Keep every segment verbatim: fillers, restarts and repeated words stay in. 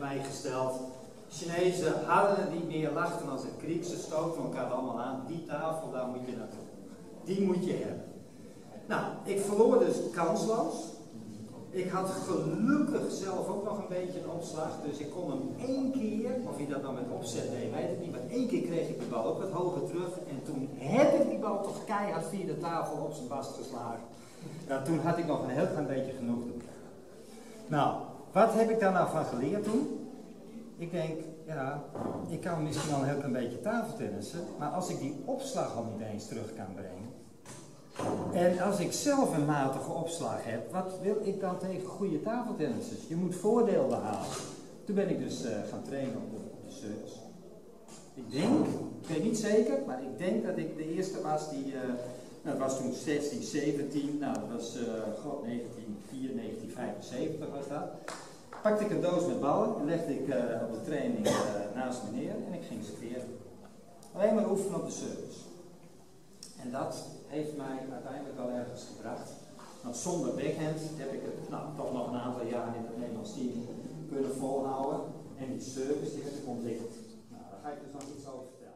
mij gesteld. Chinezen hadden het niet meer, lachten als een kriek, ze stoten elkaar allemaal aan. Die tafel, daar moet je naartoe. Die moet je hebben. Nou, ik verloor dus kansloos. Ik had gelukkig zelf ook nog een beetje een opslag, dus ik kon hem één keer, of hij dat nou met opzet deed, weet ik niet, maar één keer kreeg ik de bal ook wat hoger terug en toen heb ik die bal toch keihard via de tafel op zijn bast geslagen. Nou, toen had ik nog een heel klein beetje genoeg doen. Nou, wat heb ik daar nou van geleerd toen? Ik denk, ja, ik kan misschien wel een heel klein beetje tafeltennissen, maar als ik die opslag al niet eens terug kan brengen, en als ik zelf een matige opslag heb, wat wil ik dan tegen goede tafeltennissers? Je moet voordeel behalen. Toen ben ik dus uh, gaan trainen op de, op de service. Ik denk, ik weet niet zeker, maar ik denk dat ik de eerste was die, uh, nou, dat was toen zestien, zeventien, nou dat was uh, god, negentien vier, negentien vijfenzeventig was dat. Pakte ik een doos met ballen en legde ik uh, op de training uh, naast me neer en ik ging serveren. Alleen maar oefenen op de service. En dat heeft mij uiteindelijk wel ergens gebracht. Want zonder backhand heb ik het nou, toch nog een aantal jaren in het Nederlands team kunnen volhouden. En die service die heb ik ontwikkeld. Nou, daar ga ik dus nog iets over vertellen.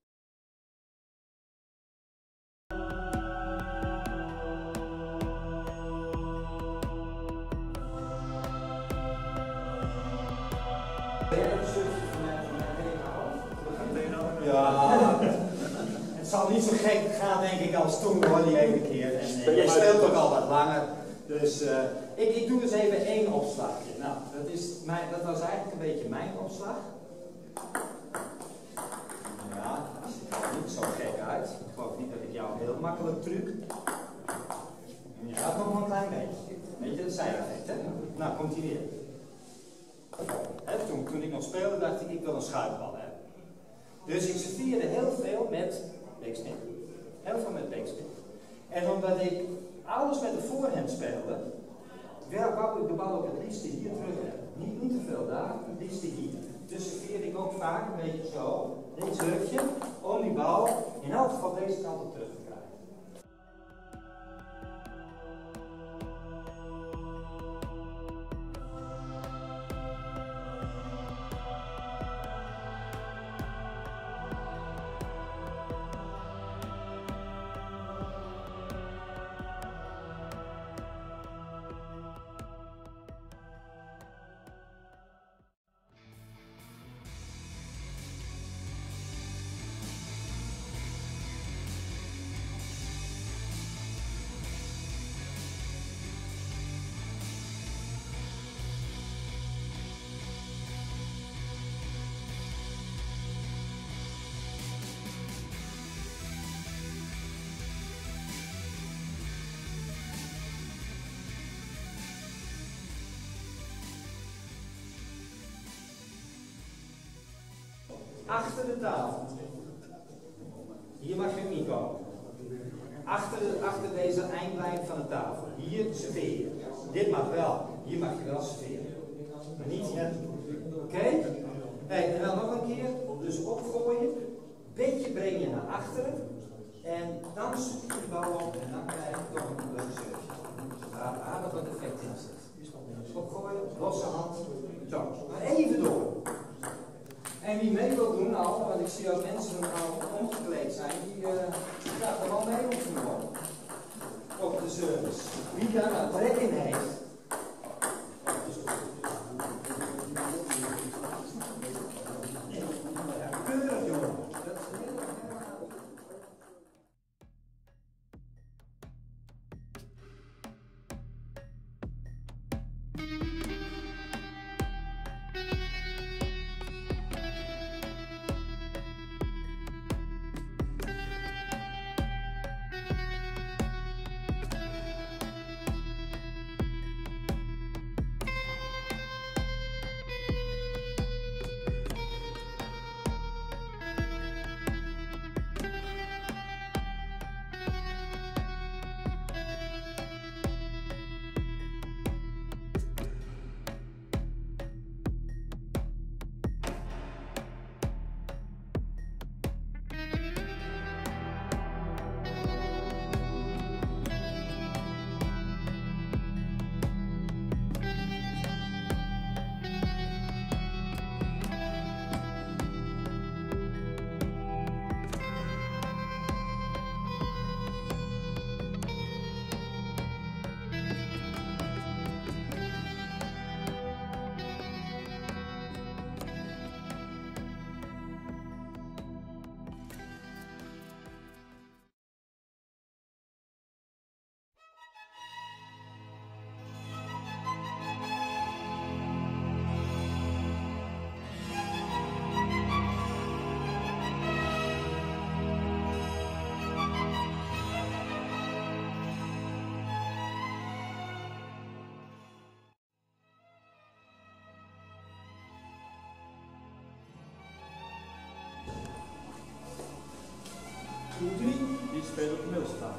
Ja, het zal niet zo gek gaan denk ik als toen hoor, die ene keer. En uh, jij speelt ook al wat langer. Dus uh, ik, ik doe dus even één opslagje. Nou, dat, is mijn, dat was eigenlijk een beetje mijn opslag. Ja, dat ziet er niet zo gek uit. Ik geloof niet dat ik jou heel makkelijk truc. Ja, nog wel een klein beetje. Weet je, dat zei effect, hè? Nou, komt hij weer. He, toen, toen ik nog speelde dacht ik, ik wil een schuifbal hebben. Dus ik serveerde heel veel met backspin. Heel veel met backspin. En omdat ik alles met de voorhand speelde, wou ik de bal ook het liefste hier terug hebben. Niet, niet te veel daar, het liefste hier. Dus serveerde ik ook vaak een beetje zo, dit rugje, om die bal in elk geval deze kant op terug te krijgen. Achter de tafel. Hier mag je ook niet komen. Achter, de, achter deze eindlijn van de tafel. Hier serveren. Dit mag wel. Hier mag je wel serveren. Maar niet hier. Oké? Okay? Hey, en dan nog een keer. Dus opgooien. Beetje breng je naar achteren. En dan zoek je de bal op. En dan krijg je toch een leuk surfje. Waar aardig wat effect in zit. Opgooien. Losse hand. Zo. Maar even door. En wie mee wil doen al, want ik zie ook mensen al omgekleed zijn, die uh, gaat er wel mee oefenen op de service. Wie daar nou trek in heeft. Ja, keurig jongen. Pool drie. Die speelt op de middelstraat.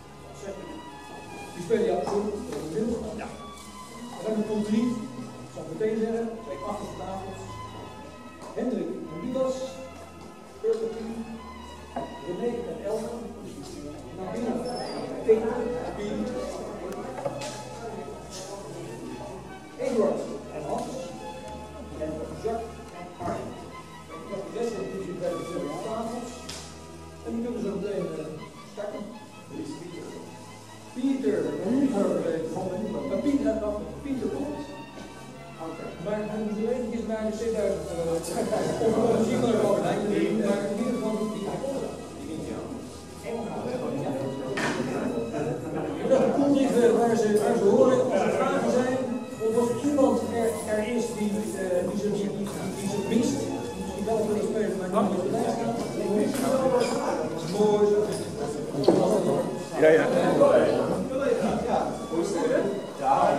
Die spelen ja op de middelstraat. Ja. Dan hebben we pool drie. Ik zal het meteen zeggen. Twee achterste tafels. Hendrik en Lucas. Speelt op tien. René en Elsa. Naar binnen. Tina, Pien. Eduard en Hans. En Jacques en Arjen. De rest van de zit bij de twee tafels. En die kunnen zo meteen uh, starten. Pieter, maar Pieter, Pieter komt. Maar hij moet er eventjes naar de zeeduizend of zien we er wel bij. Maar in ieder geval die hij komt. Dat komt even waar ze, waar ze horen, als er vragen zijn, of als iemand er, er is die, uh, die, ze, die, die, die ze mist, die misschien wel willen spelen, maar niet op de lijst staat. Dat is mooi. Ja, ja. Hoe is het? Ja.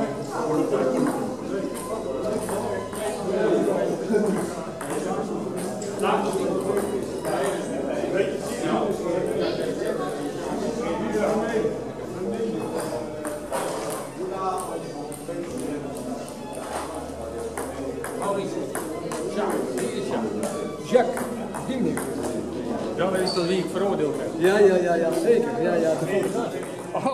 Jacques, die nu. Dan weet ik tot wie ik veroordeeld heb. Ja, ja, ja, ja, zeker. Ja, ja, de Oh.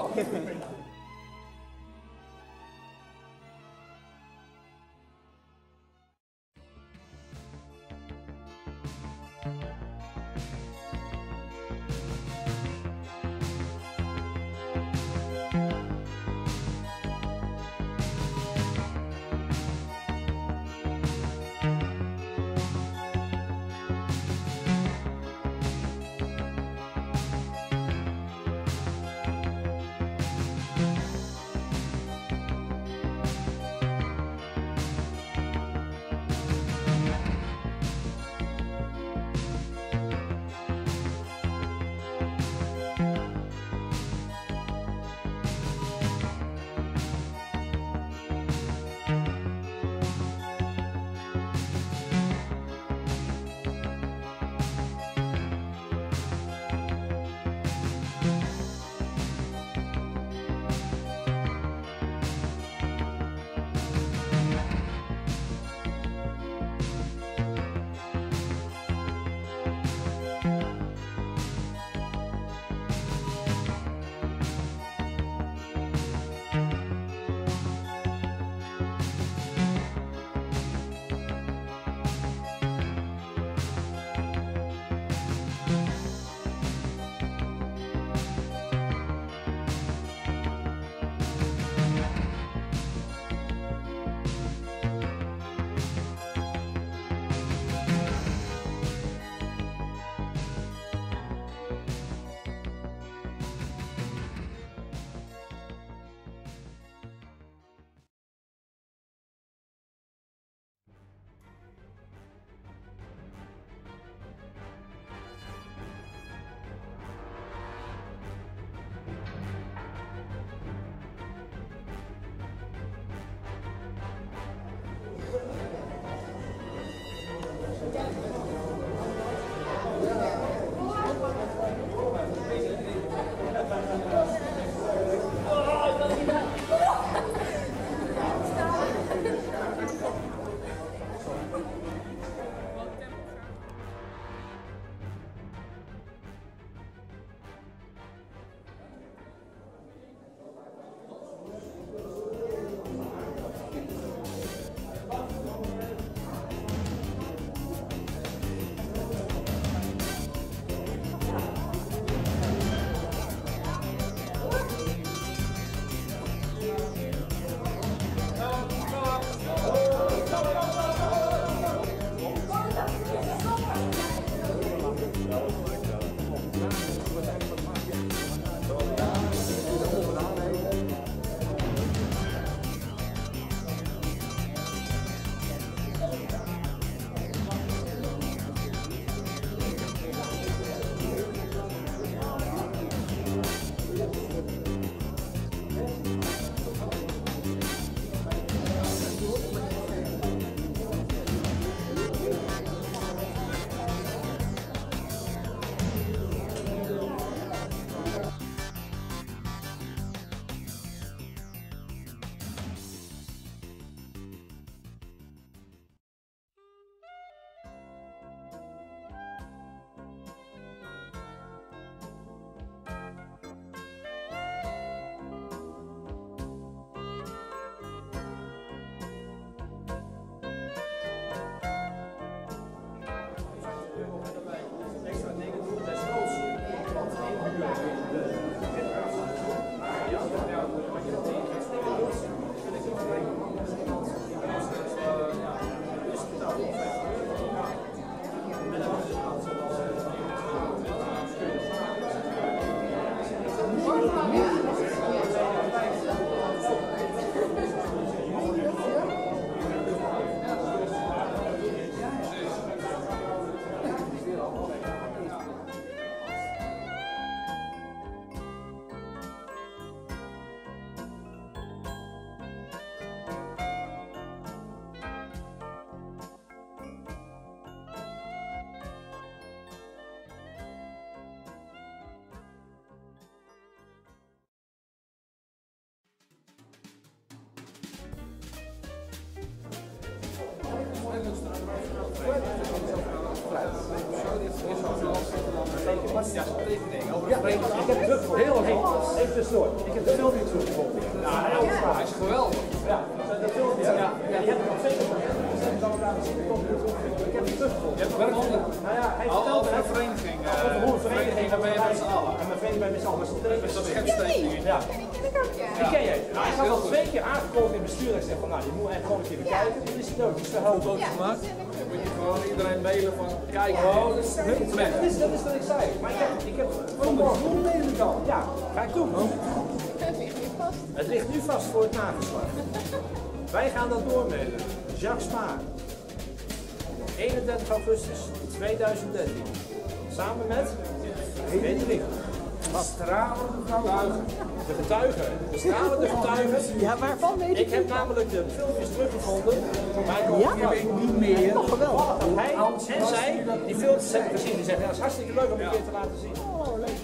Ja, tekening. Over Ja, ik heb het teruggevonden. Heel goed. Even tussendoor. Ik heb de filmpje teruggevonden. Ja, heel gaaf. Hij is geweldig. Ja, dat filmpje. Ja, ja, die heb ik nog zeker nog. Ik zal het laten zien. Ik heb het teruggevonden. Je hebt werk van Nou ja, hij al vertelde over het. een vereniging. Over hoe een vereniging dan ben je met z'n allen. En mijn vereniging bij met z'n allen. Dat is een schetstekening. Ja. Die ken jij. Nou, ik had al twee keer aangekondigd in het bestuur en ik zeg van nou, je moet echt gewoon een keer bekijken. Dat is leuk, dat is te helpen. Foto's gemaakt. Dan moet je gewoon iedereen mailen van kijk, Oh, dat is hun dat plan. is, dat is wat ik zei. Maar ik heb, ik heb vanmorgen hoe mailen dan? Ja, ga ik doen. Het ligt nu vast voor het nageslag. Wij gaan dat doormailen. Jacques Spaar. eenendertig augustus tweeduizend dertien. Samen met Hendrik. Stralende getuigen. De getuigen. De stralende getuigen. Ja, waarvan weet ik Ik heb namelijk de filmpjes teruggevonden. Maar ik Ja? ja? weet niet meer. Nog geweldig. Dat hij en zij die filmpjes hebben gezien. Die zeggen, ja, dat is hartstikke leuk om een keer te laten zien. Oh, leuk.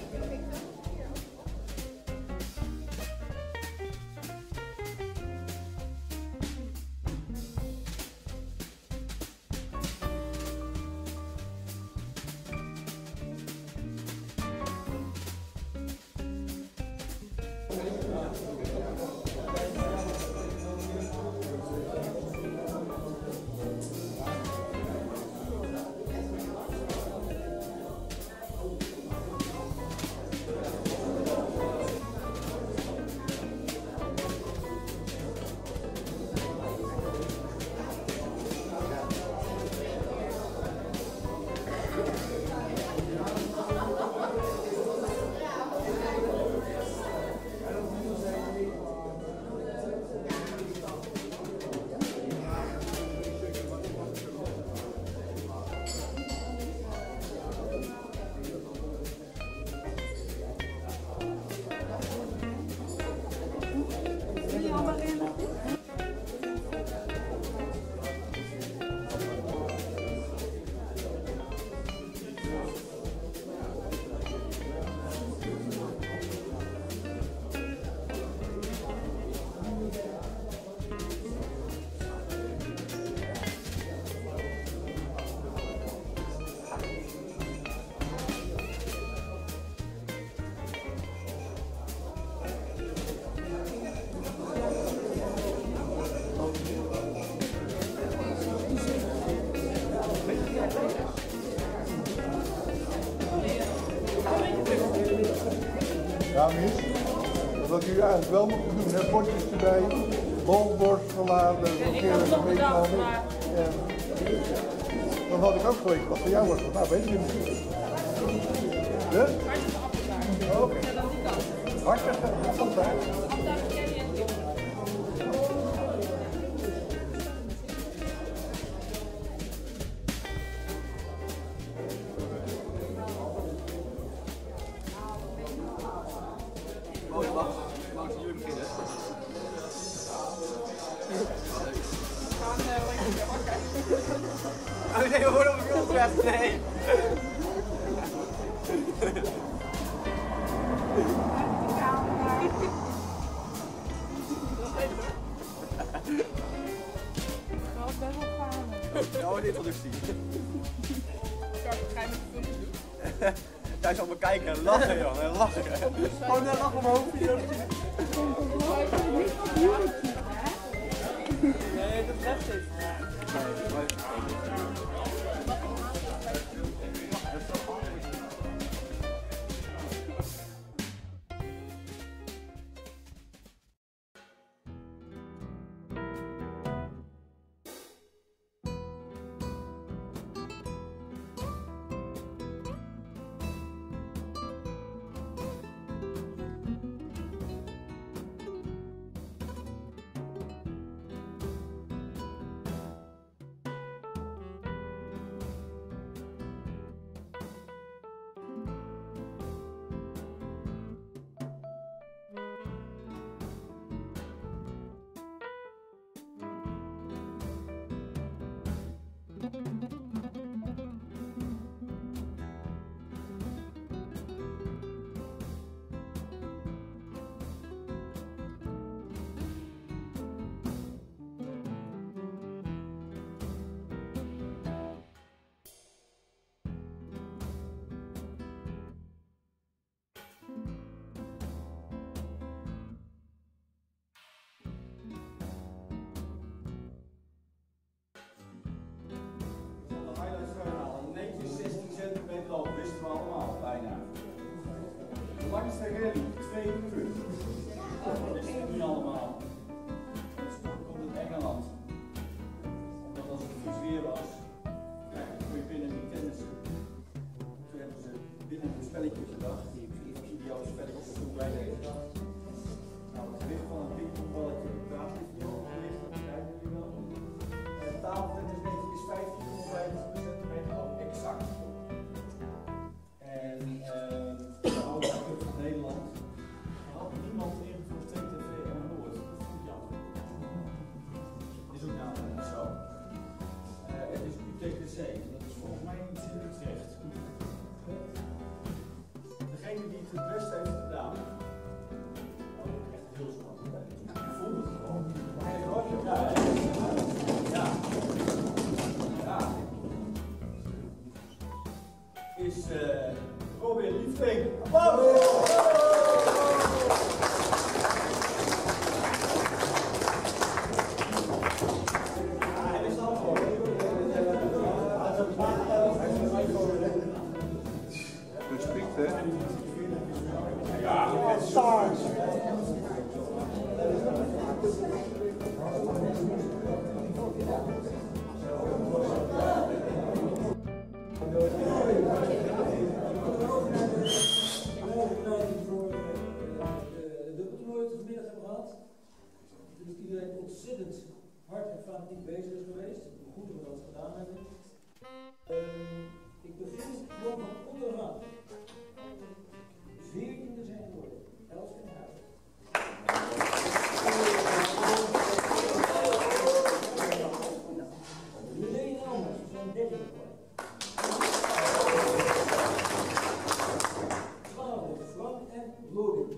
Ja, mis. Wat u eigenlijk wel moet doen, hè, bordjes erbij, balborst verladen, blokkeren, meegenomen. En dan had ik ook geweten wat voor jou was. Nou, weet je niet. Dus? Oké. Hartstikke gezondheid. Oh nee, we worden op het beeld gelegd. Nee. Nou, een introductie. Jij zal me kijken en lachen, joh. En lachen. Gewoon een lach omhoog. Nee, dat recht is. langste rally, twee uur. Dat is het nu allemaal. Dat komt uit Engeland. Omdat als het vies weer was, ja, dan kun je binnen niet tennissen. Toen hebben ze binnen een spelletje gedacht, die ideale spelletjes doen wij deze dag. Nou, het gewicht van een pingpongballetje praat niet over gewicht, dat begrijpen jullie wel. En tafeltennis is vijftien komma vijfentwintig centimeter ook exact. En uh, de oude club van Nederland had niemand in voor T T V en Noord. Dat vond ik jammer. Dat is ook namelijk niet zo. Uh, het is U T T C, dat is volgens mij iets in Utrecht. Degene die het het beste heeft gedaan, dat is echt heel spannend. Ik voel het gewoon. Ja, ja. Ja. Is uh, Robin Liefding. Applaus! Hij is al voor. Gespiekt, hè? Ja, stars. Iedereen ontzettend hard en fanatiek bezig is geweest. Hoe goed we dat gedaan hebben. Um, ik begin gewoon van onderaan. veertiende zijn geworden. elf in huis. René en Elmers zijn dertien geworden. twaalfde Frank en Logan.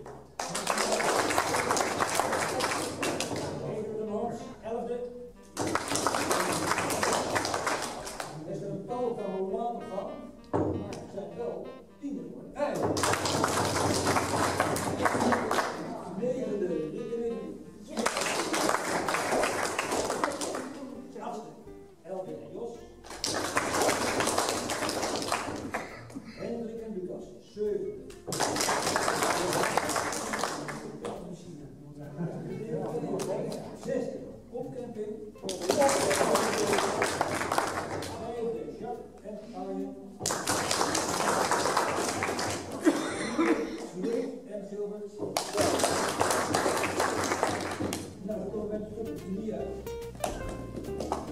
elfde. Is er een tal van hoe later van, maar er zijn wel tiende geworden. Hey. Negende, Rick achtste, Elvin en Jos. Hendrik en Lucas, zevende. Zesde. Opcamping. Vijfde, Jacques en Arjen. Smith en Gilbert. Nou, dan komen we met de top drie uit.